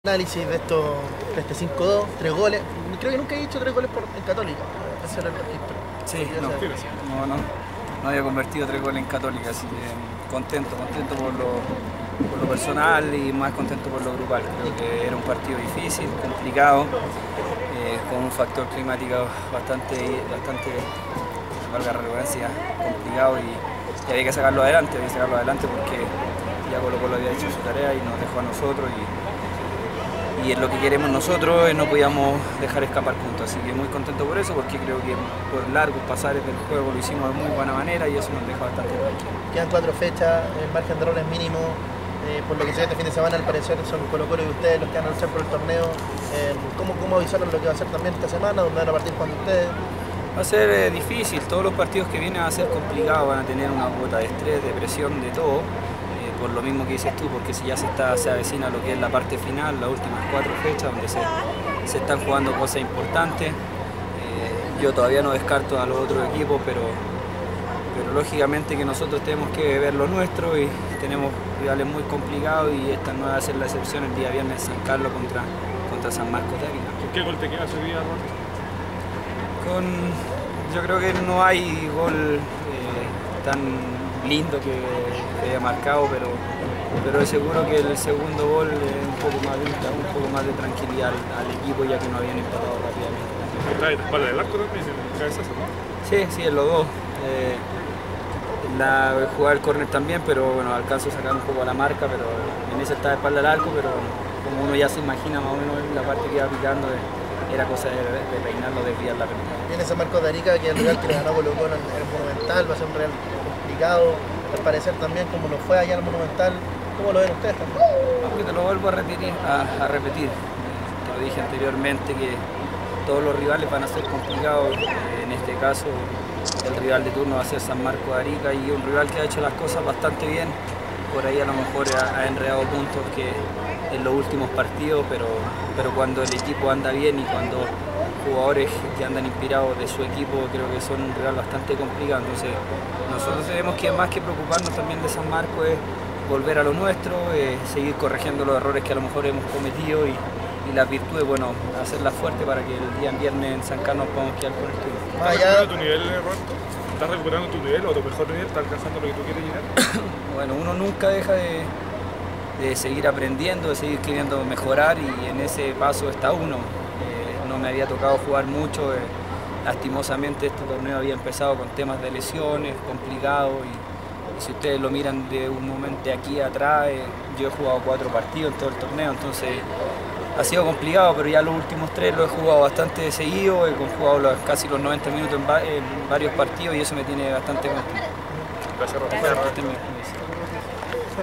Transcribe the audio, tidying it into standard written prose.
Análisis de este 5-2, 3 goles. Creo que nunca he dicho 3 goles en Católica. Ese era el registro. Sí, no había convertido 3 goles en Católica, así que contento por lo personal y más contento por lo grupal. Creo que era un partido difícil, complicado, con un factor climático bastante, valga la redundancia, complicado y había que sacarlo adelante, porque ya Colo-Colo había hecho su tarea y nos dejó a nosotros y es lo que queremos nosotros, no podíamos dejar escapar puntos, así que muy contento por eso, porque creo que por largos pasares del juego lo hicimos de muy buena manera y eso nos deja bastante tranquilos. Quedan 4 fechas, el margen de error es mínimo, por lo que se ve este fin de semana al parecer son Colo-Colo y ustedes los que van a luchar por el torneo. ¿Cómo avisaron lo que va a hacer también esta semana, donde van a partir jugando ustedes? Va a ser difícil, todos los partidos que vienen van a ser complicados, van a tener una cuota de estrés, de presión, de todo. Por lo mismo que dices tú, porque si ya se avecina lo que es la parte final, las últimas 4 fechas donde se están jugando cosas importantes. Yo todavía no descarto a los otros equipos, pero lógicamente que nosotros tenemos que ver lo nuestro y tenemos rivales muy complicados y esta no va a ser la excepción el día viernes en San Carlos contra San Marcos de Arica. ¿Con qué gol te queda ese día, Roberto? Yo creo que no hay gol tan lindo que haya marcado, pero es seguro que el segundo gol es un poco más de tranquilidad al equipo, ya que no habían empatado rápidamente. ¿Está de espalda del arco también, en cabezazo, no? Sí, en los dos. Jugar el córner también, pero bueno, alcanzo a sacar un poco la marca, pero en ese está de espalda del arco, pero como uno ya se imagina más o menos la parte que iba picando, era cosa de peinarlo, desviar la pelota. Viene San Marcos de Arica, que es el rival que le ganó Colo-Colo en el Monumental, va a ser un real complicado, al parecer también como nos fue allá en el Monumental. ¿Cómo lo ven ustedes también? Aunque te lo vuelvo a repetir. Te lo dije anteriormente que todos los rivales van a ser complicados. En este caso el rival de turno va a ser San Marcos de Arica y un rival que ha hecho las cosas bastante bien. Por ahí a lo mejor ha enredado puntos que en los últimos partidos, pero cuando el equipo anda bien y cuando jugadores que andan inspirados de su equipo, creo que son un rival bastante complicado. Entonces nosotros tenemos que, más que preocuparnos también de San Marcos, es volver a lo nuestro, seguir corrigiendo los errores que a lo mejor hemos cometido y las virtudes, bueno, hacerlas fuertes para que el día viernes en San Carlos podamos quedar con el título. ¿Estás recuperando tu nivel, Roberto? ¿Estás recuperando tu nivel o tu mejor nivel? ¿Estás alcanzando lo que tú quieres llegar? Bueno, uno nunca deja de seguir aprendiendo, de seguir queriendo mejorar y en ese paso está uno. No me había tocado jugar mucho, lastimosamente este torneo había empezado con temas de lesiones, complicados y si ustedes lo miran de un momento de aquí atrás, yo he jugado 4 partidos en todo el torneo, entonces ha sido complicado, pero ya los últimos 3 los he jugado bastante seguido, he jugado casi los 90 minutos en varios partidos y eso me tiene bastante contento. Gracias, Roberto.